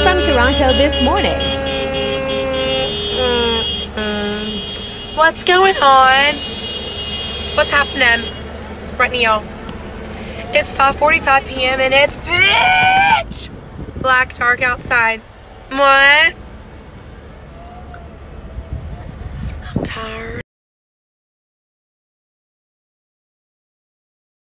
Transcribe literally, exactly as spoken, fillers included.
from Toronto this morning. Mm-hmm. What's going on? What's happening right now? It's five forty-five p m and it's pitch black dark outside. What? I'm tired.